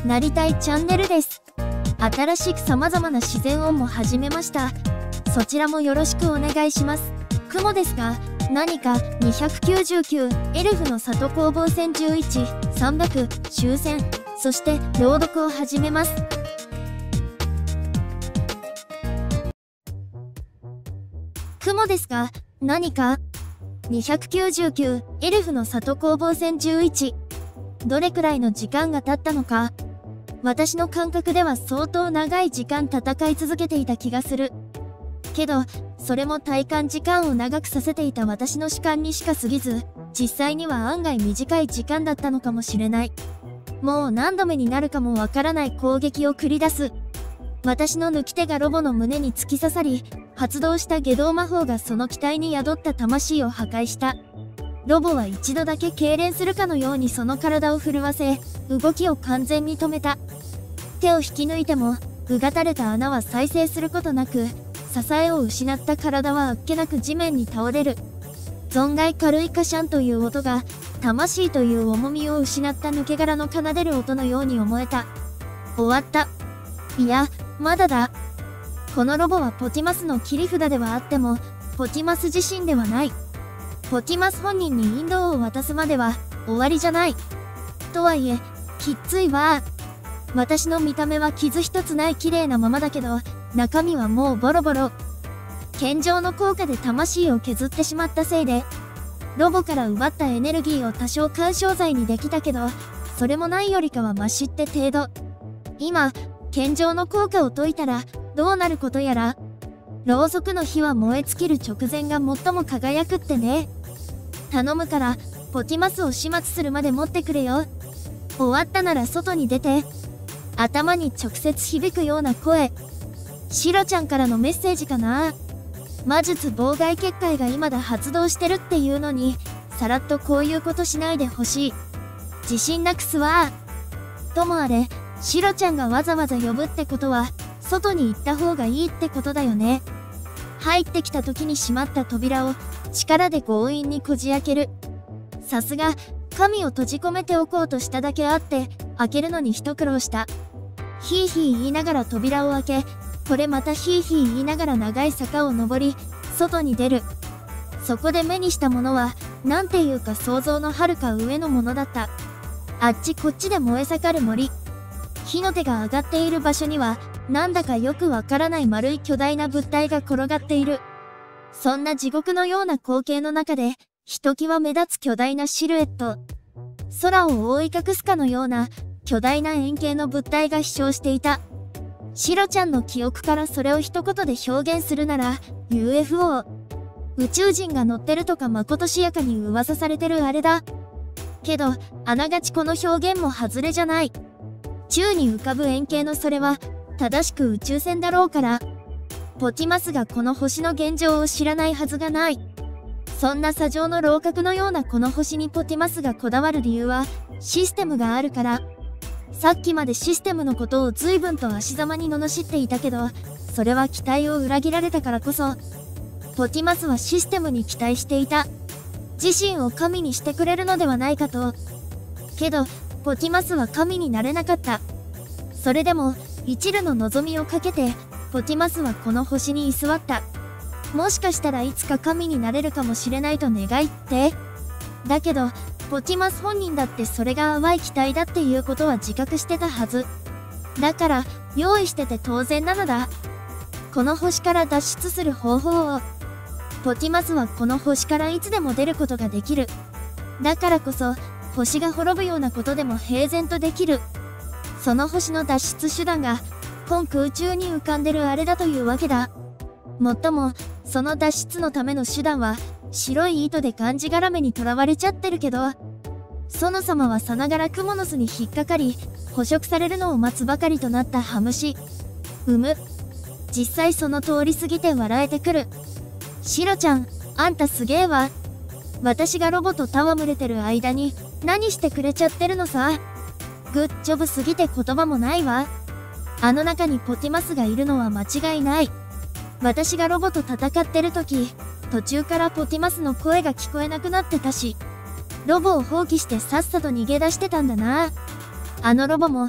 なりたいチャンネルです。新しく様々な自然音も始めました。そちらもよろしくお願いします。雲ですが、何か299、エルフの里攻防戦11、300、終戦、そして朗読を始めます。雲ですが、何か299、エルフの里攻防戦11。どれくらいの時間が経ったのか。私の感覚では相当長い時間戦い続けていた気がする。けど、それも体感時間を長くさせていた私の主観にしか過ぎず、実際には案外短い時間だったのかもしれない。もう何度目になるかもわからない攻撃を繰り出す。私の抜き手がロボの胸に突き刺さり、発動した下道魔法がその機体に宿った魂を破壊した。ロボは一度だけ痙攣するかのようにその体を震わせ、動きを完全に止めた。手を引き抜いても、うがたれた穴は再生することなく、支えを失った体はあっけなく地面に倒れる。存外軽いカシャンという音が、魂という重みを失った抜け殻の奏でる音のように思えた。終わった。いや、まだだ。このロボはポティマスの切り札ではあっても、ポティマス自身ではない。ポティマス本人に引導を渡すまでは終わりじゃない。とはいえ、きっついわ。私の見た目は傷一つない綺麗なままだけど、中身はもうボロボロ。剣状の効果で魂を削ってしまったせいで、ロボから奪ったエネルギーを多少緩衝材にできたけど、それもないよりかはマシって程度。今、剣状の効果を解いたら、どうなることやら。ろうそくの火は燃え尽きる直前が最も輝くってね。頼むから、ポティマスを始末するまで持ってくれよ。終わったなら外に出て。頭に直接響くような声。シロちゃんからのメッセージかな。魔術妨害結界が今だ発動してるっていうのに、さらっとこういうことしないでほしい。自信なくすわ。ともあれ、シロちゃんがわざわざ呼ぶってことは、外に行った方がいいってことだよね。入ってきた時に閉まった扉を力で強引にこじ開ける。さすが、神を閉じ込めておこうとしただけあって、開けるのに一苦労した。ヒーヒー言いながら扉を開け、これまたヒーヒー言いながら長い坂を登り、外に出る。そこで目にしたものは、なんていうか想像のはるか上のものだった。あっちこっちで燃え盛る森。火の手が上がっている場所には、なんだかよくわからない丸い巨大な物体が転がっている。そんな地獄のような光景の中で、ひときわ目立つ巨大なシルエット。空を覆い隠すかのような巨大な円形の物体が飛翔していた。シロちゃんの記憶からそれを一言で表現するなら、UFO。宇宙人が乗ってるとかまことしやかに噂されてるあれだ。けど、あながちこの表現も外れじゃない。宙に浮かぶ円形のそれは、正しく宇宙船だろうから。ポティマスがこの星の現状を知らないはずがない。そんな砂上の楼閣のようなこの星にポティマスがこだわる理由は、システムがあるから。さっきまでシステムのことを随分と足ざまに罵っていたけど、それは期待を裏切られたからこそ。ポティマスはシステムに期待していた。自身を神にしてくれるのではないかと。けど、ポティマスは神になれなかった。それでも、一縷の望みをかけて、ポティマスはこの星に居座った。もしかしたらいつか神になれるかもしれないと願いって。だけど、ポティマス本人だってそれが淡い期待だっていうことは自覚してたはず。だから、用意してて当然なのだ。この星から脱出する方法を。ポティマスはこの星からいつでも出ることができる。だからこそ、星が滅ぶようなことでも平然とできる。その星の脱出手段が、今空中に浮かんでるあれだというわけだ。もっとも、その脱出のための手段は、白い糸でがんじがらめにとらわれちゃってるけど、園様はさながらクモの巣に引っかかり、捕食されるのを待つばかりとなったハムシ。実際その通り過ぎて笑えてくる。シロちゃん、あんたすげえわ。私がロボと戯れてる間に、何してくれちゃってるのさ。グッジョブすぎて言葉もないわ。あの中にポティマスがいるのは間違いない。私がロボと戦ってる時、途中からポティマスの声が聞こえなくなってたし、ロボを放棄してさっさと逃げ出してたんだな。あのロボも、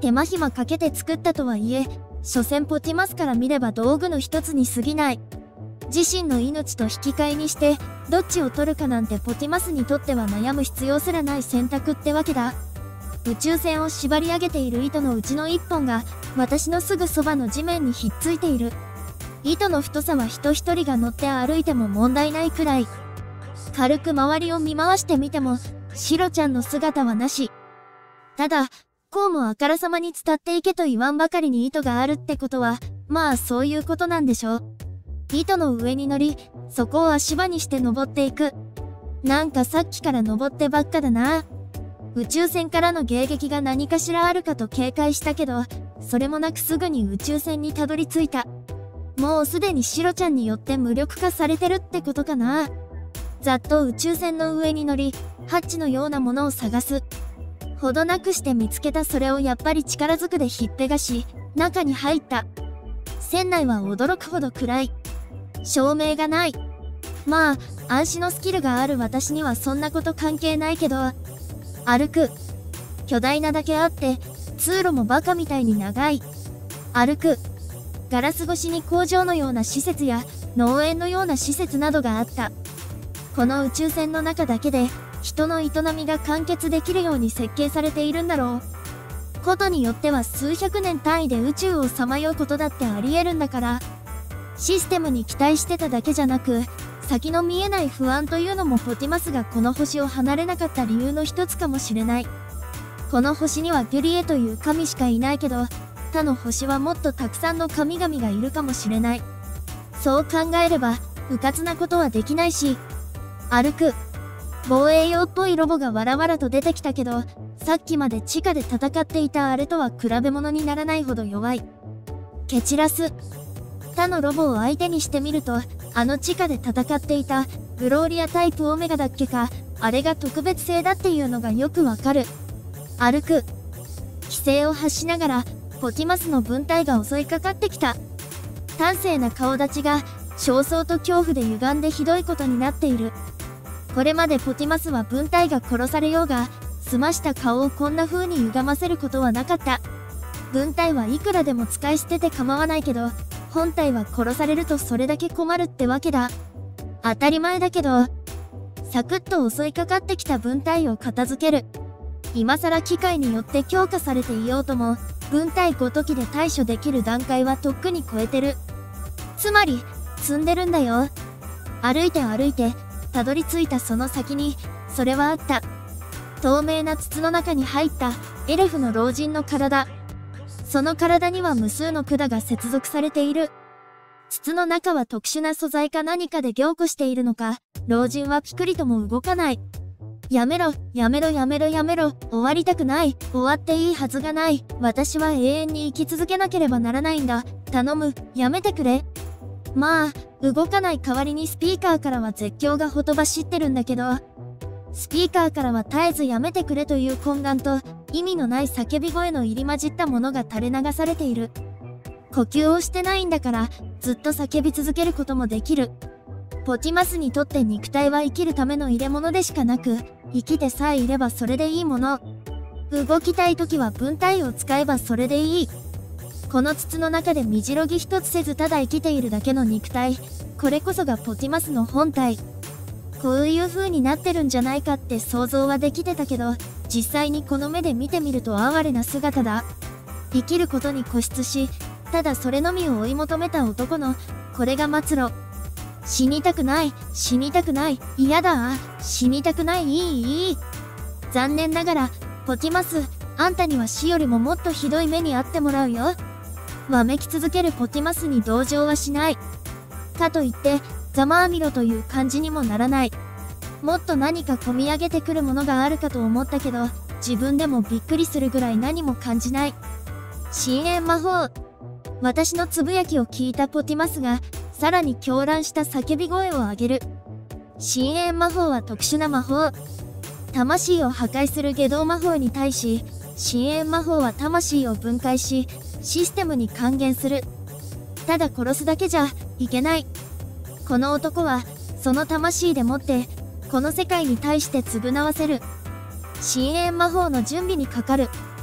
手間暇かけて作ったとはいえ、所詮ポティマスから見れば道具の一つに過ぎない。自身の命と引き換えにして、どっちを取るかなんてポティマスにとっては悩む必要すらない選択ってわけだ。宇宙船を縛り上げている糸のうちの一本が、私のすぐそばの地面にひっついている。糸の太さは人一人が乗って歩いても問題ないくらい。軽く周りを見回してみても、シロちゃんの姿はなし。ただ、こうもあからさまに伝っていけと言わんばかりに糸があるってことは、まあそういうことなんでしょう。糸の上に乗り、そこを足場にして登っていく。なんかさっきから登ってばっかだな。宇宙船からの迎撃が何かしらあるかと警戒したけど、それもなくすぐに宇宙船にたどり着いた。もうすでにシロちゃんによって無力化されてるってことかな。ざっと宇宙船の上に乗り、ハッチのようなものを探す。ほどなくして見つけたそれをやっぱり力ずくでひっぺがし、中に入った。船内は驚くほど暗い。照明がない。まあ、暗視のスキルがある私にはそんなこと関係ないけど、歩く。巨大なだけあって、通路もバカみたいに長い。歩く。ガラス越しに工場のような施設や農園のような施設などがあった。この宇宙船の中だけで人の営みが完結できるように設計されているんだろう。ことによっては数百年単位で宇宙をさまようことだってあり得るんだから。システムに期待してただけじゃなく、先の見えない不安というのもポティマスがこの星を離れなかった理由の一つかもしれない。この星にはギュリエという神しかいないけど、他の星はもっとたくさんの神々がいるかもしれない。そう考えれば、迂闊なことはできないし、歩く。防衛用っぽいロボがわらわらと出てきたけど、さっきまで地下で戦っていたあれとは比べ物にならないほど弱い。蹴散らす。他のロボを相手にしてみると、あの地下で戦っていたグローリアタイプオメガだっけか、あれが特別性だっていうのがよくわかる。歩く。規制を発しながら、ポティマスの分隊が襲いかかってきた。端正な顔立ちが、焦燥と恐怖で歪んでひどいことになっている。これまでポティマスは分隊が殺されようが、澄ました顔をこんな風に歪ませることはなかった。分隊はいくらでも使い捨てて構わないけど、本体は殺されるとそれだけ困るってわけだ。当たり前だけど、サクッと襲いかかってきた分隊を片付ける。今更機械によって強化されていようとも、分隊ごときで対処できる段階はとっくに超えてる。つまり、積んでるんだよ。歩いて歩いて、たどり着いたその先に、それはあった。透明な筒の中に入ったエルフの老人の体。その体には無数の管が接続されている。筒の中は特殊な素材か何かで凝固しているのか、老人はピクリとも動かない。やめろ、やめろ、やめろ、やめろ、終わりたくない、終わっていいはずがない、私は永遠に生き続けなければならないんだ、頼む、やめてくれ。まあ、動かない代わりにスピーカーからは絶叫がほとばしってるんだけど、スピーカーからは絶えずやめてくれという懇願と、意味のない叫び声の入り混じったものが垂れ流されている。呼吸をしてないんだから、ずっと叫び続けることもできる。ポティマスにとって肉体は生きるための入れ物でしかなく、生きてさえいればそれでいいもの。動きたいときは分体を使えばそれでいい。この筒の中で身じろぎ一つせずただ生きているだけの肉体。これこそがポティマスの本体。こういう風になってるんじゃないかって想像はできてたけど、実際にこの目で見てみると哀れな姿だ。生きることに固執し、ただそれのみを追い求めた男の、これが末路。死にたくない、死にたくない、嫌だ、死にたくない、いい。残念ながら、ポティマス、あんたには死よりももっとひどい目に遭ってもらうよ。わめき続けるポティマスに同情はしない。かといって、ざまあみろという感じにもならない。もっと何か込み上げてくるものがあるかと思ったけど、自分でもびっくりするぐらい何も感じない。深淵魔法。私のつぶやきを聞いたポティマスが、さらに狂乱した叫び声を上げる。深淵魔法は特殊な魔法。魂を破壊する下道魔法に対し、深淵魔法は魂を分解し、システムに還元する。ただ殺すだけじゃいけない。この男は、その魂でもって、この世界に対して償わせる。深淵魔法の準備にかかる。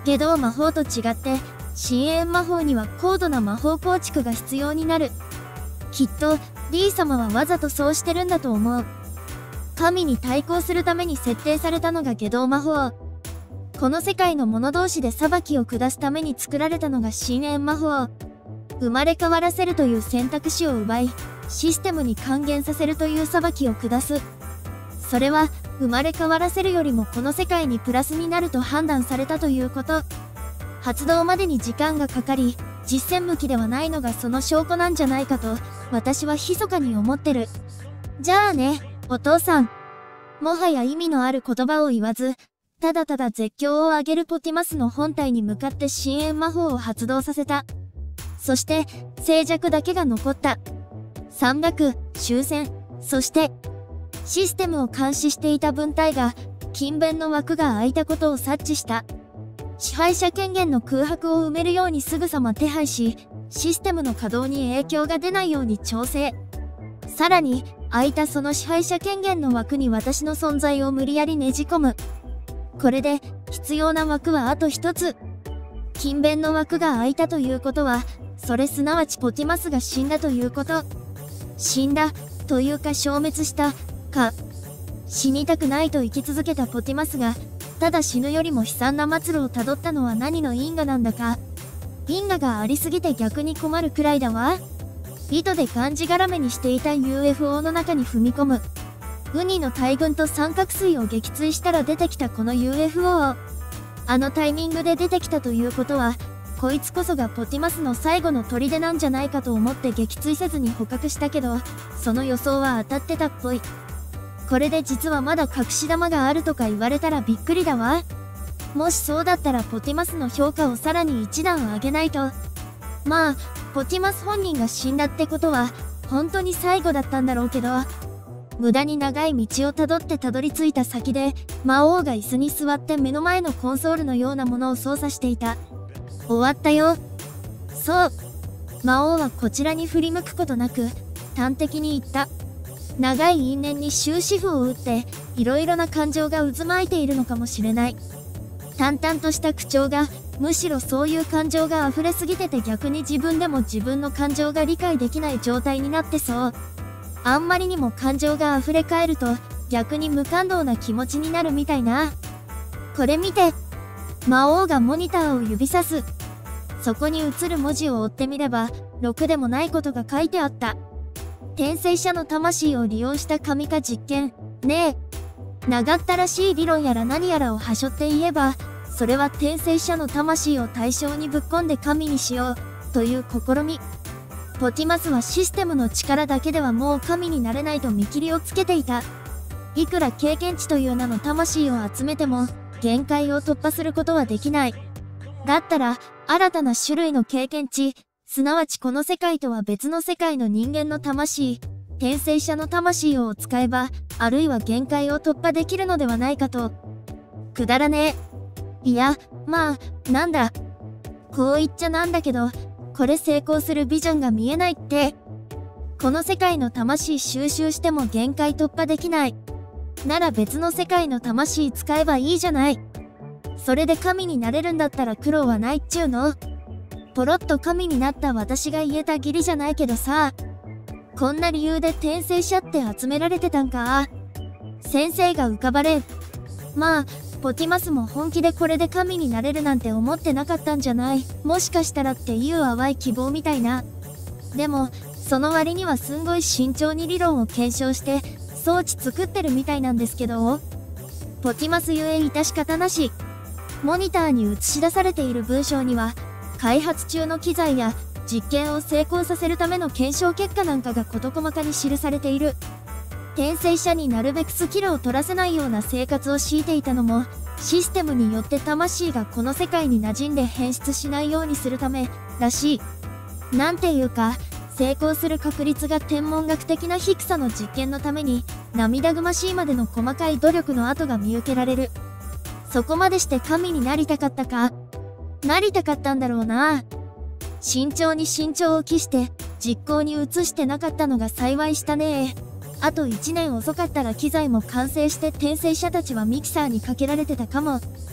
けど魔法と違って、深淵魔法には高度な魔法構築が必要になる。きっと、リー様はわざとそうしてるんだと思う。神に対抗するために設定されたのが下道魔法。この世界の者同士で裁きを下すために作られたのが深淵魔法。生まれ変わらせるという選択肢を奪い、システムに還元させるという裁きを下す。それは、生まれ変わらせるよりもこの世界にプラスになると判断されたということ。発動までに時間がかかり、実践向きではないのがその証拠なんじゃないかと、私は密かに思ってる。じゃあね、お父さん。もはや意味のある言葉を言わず、ただただ絶叫を上げるポティマスの本体に向かって深淵魔法を発動させた。そして、静寂だけが残った。山岳、終戦、そして、システムを監視していた分隊が、勤勉の枠が空いたことを察知した。支配者権限の空白を埋めるようにすぐさま手配し、システムの稼働に影響が出ないように調整。さらに、空いたその支配者権限の枠に私の存在を無理やりねじ込む。これで、必要な枠はあと一つ。勤勉の枠が空いたということは、それすなわちポティマスが死んだということ。死んだ、というか消滅した、か。死にたくないと生き続けたポティマスが、ただ死ぬよりも悲惨な末路をたどったのは何の因果なんだか。因果がありすぎて逆に困るくらいだわ。意図でがんじがらめにしていた UFO の中に踏み込む。ウニの大群と三角錐を撃墜したら出てきたこの UFO を。あのタイミングで出てきたということは、こいつこそがポティマスの最後の砦なんじゃないかと思って撃墜せずに捕獲したけど、その予想は当たってたっぽい。これで実はまだ隠し玉があるとか言われたらびっくりだわ。もしそうだったらポティマスの評価をさらに一段上げないと。まあ、ポティマス本人が死んだってことは、本当に最後だったんだろうけど、無駄に長い道をたどってたどり着いた先で、魔王が椅子に座って目の前のコンソールのようなものを操作していた。終わったよ。そう。魔王はこちらに振り向くことなく、端的に言った。長い因縁に終止符を打って、いろいろな感情が渦巻いているのかもしれない。淡々とした口調が、むしろそういう感情が溢れすぎてて逆に自分でも自分の感情が理解できない状態になってそう。あんまりにも感情が溢れ返ると、逆に無感動な気持ちになるみたいな。これ見て。魔王がモニターを指さす。そこに映る文字を追ってみれば、ろくでもないことが書いてあった。転生者の魂を利用した神化実験。ねえ。長ったらしい理論やら何やらをはしょって言えば、それは転生者の魂を対象にぶっ込んで神にしよう、という試み。ポティマスはシステムの力だけではもう神になれないと見切りをつけていた。いくら経験値という名の魂を集めても、限界を突破することはできない。だったら、新たな種類の経験値、すなわちこの世界とは別の世界の人間の魂、転生者の魂を使えば、あるいは限界を突破できるのではないかと。くだらねえ。いや、まあ、なんだ。こう言っちゃなんだけど、これ成功するビジョンが見えないって。この世界の魂収集しても限界突破できない。なら別の世界の魂使えばいいじゃない。それで神になれるんだったら苦労はないっちゅうの。ポロッと神になった私が言えた義理じゃないけどさ。こんな理由で転生者って集められてたんか。先生が浮かばれん。まあ、ポティマスも本気でこれで神になれるなんて思ってなかったんじゃない。もしかしたらっていう淡い希望みたいな。でも、その割にはすんごい慎重に理論を検証して、装置作ってるみたいなんですけど。ポティマスゆえ致し方なし。モニターに映し出されている文章には、開発中の機材や実験を成功させるための検証結果なんかが事細かに記されている。転生者になるべくスキルを取らせないような生活を強いていたのも、システムによって魂がこの世界に馴染んで変質しないようにするため、らしい。なんていうか、成功する確率が天文学的な低さの実験のために、涙ぐましいまでの細かい努力の跡が見受けられる。そこまでして神になりたかったか？なりたかったんだろうな。慎重に慎重を期して、実行に移してなかったのが幸いしたね。あと1年遅かったら機材も完成して転生者たちはミキサーにかけられてたかも。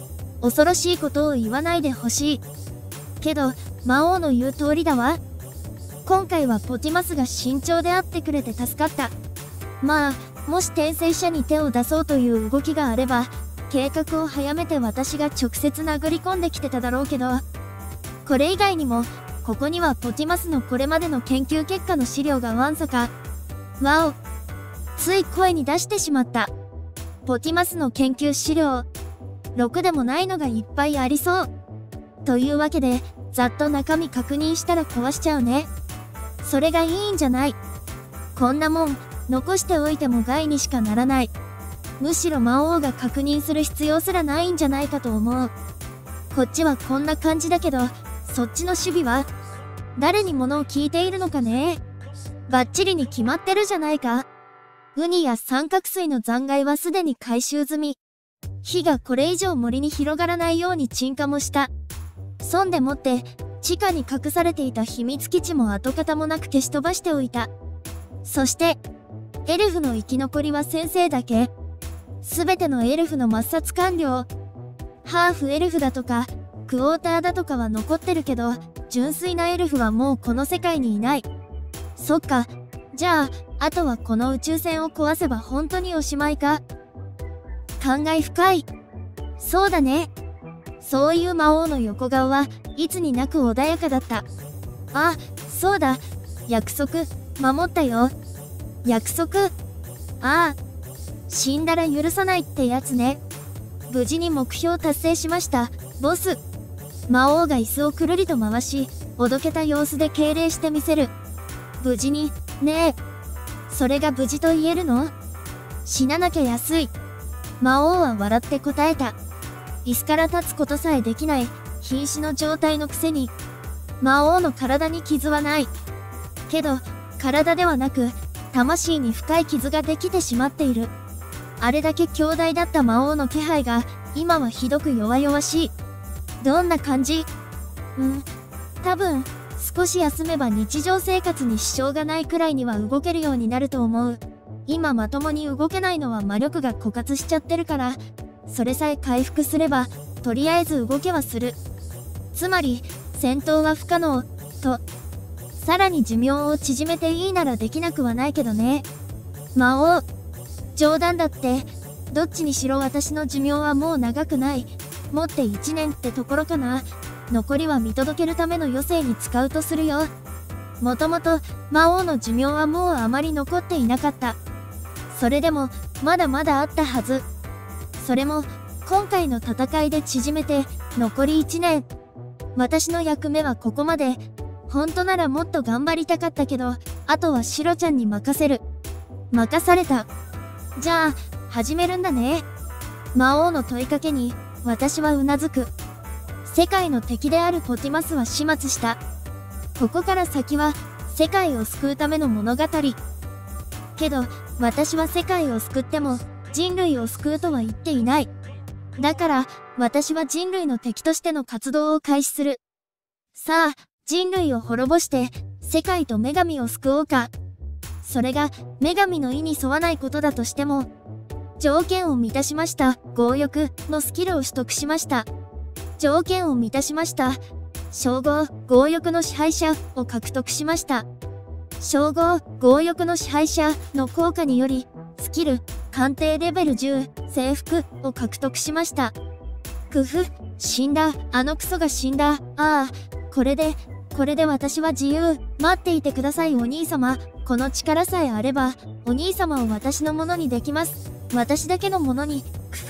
恐ろしいことを言わないでほしい。けど、魔王の言う通りだわ。今回はポティマスが慎重であってくれて助かった。まあ、もし転生者に手を出そうという動きがあれば、計画を早めて私が直接殴り込んできてただろうけど、これ以外にも、ここにはポティマスのこれまでの研究結果の資料がわんさか。わお。つい声に出してしまった。ポティマスの研究資料。ろくでもないのがいっぱいありそう。というわけで、ざっと中身確認したら壊しちゃうね。それがいいんじゃない。こんなもん、残しておいても害にしかならない。むしろ魔王が確認する必要すらないんじゃないかと思う。こっちはこんな感じだけど、そっちの守備は誰に物を聞いているのかね。バッチリに決まってるじゃないか。ウニや三角錐の残骸はすでに回収済み。火がこれ以上森に広がらないように鎮火もした。そんでもって、地下に隠されていた秘密基地も跡形もなく消し飛ばしておいた。そして、エルフの生き残りは先生だけ。すべてのエルフの抹殺完了。ハーフエルフだとか、クォーターだとかは残ってるけど、純粋なエルフはもうこの世界にいない。そっか。じゃあ、あとはこの宇宙船を壊せば本当におしまいか。感慨深い。そうだね。そういう魔王の横顔はいつになく穏やかだった。あ、そうだ。約束、守ったよ。約束。ああ。死んだら許さないってやつね。無事に目標達成しました、ボス。魔王が椅子をくるりと回し、おどけた様子で敬礼してみせる。無事に、ねえ。それが無事と言えるの？死ななきゃ安い。魔王は笑って答えた。椅子から立つことさえできない、瀕死の状態のくせに。魔王の体に傷はない。けど、体ではなく、魂に深い傷ができてしまっている。あれだけ強大だった魔王の気配が、今はひどく弱々しい。どんな感じ？多分、少し休めば日常生活に支障がないくらいには動けるようになると思う。今まともに動けないのは魔力が枯渇しちゃってるから、それさえ回復すれば、とりあえず動けはする。つまり、戦闘は不可能、と。さらに寿命を縮めていいならできなくはないけどね。魔王。冗談だって、どっちにしろ私の寿命はもう長くない。もって1年ってところかな。残りは見届けるための余生に使うとするよ。もともと魔王の寿命はもうあまり残っていなかった。それでもまだまだあったはず。それも今回の戦いで縮めて残り1年。私の役目はここまで。本当ならもっと頑張りたかったけど、あとはシロちゃんに任せる。任された。じゃあ、始めるんだね。魔王の問いかけに私はうなずく。世界の敵であるポティマスは始末した。ここから先は世界を救うための物語。けど、私は世界を救っても人類を救うとは言っていない。だから、私は人類の敵としての活動を開始する。さあ、人類を滅ぼして世界と女神を救おうか。それが女神の意に沿わないことだとしても、条件を満たしました。強欲のスキルを取得しました。条件を満たしました。称号、強欲の支配者を獲得しました。称号、強欲の支配者の効果により、スキル、鑑定レベル10、征服を獲得しました。死んだ。あのクソが死んだ。ああ、これで私は自由。待っていてくださいお兄様。この力さえあれば、お兄様を私のものにできます。私だけのものに。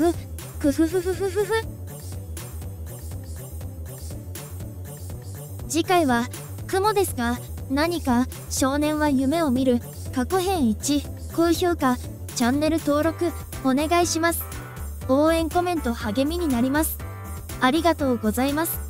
次回は、雲ですが、何か、少年は夢を見る、過去編1、高評価、チャンネル登録、お願いします。応援コメント励みになります。ありがとうございます。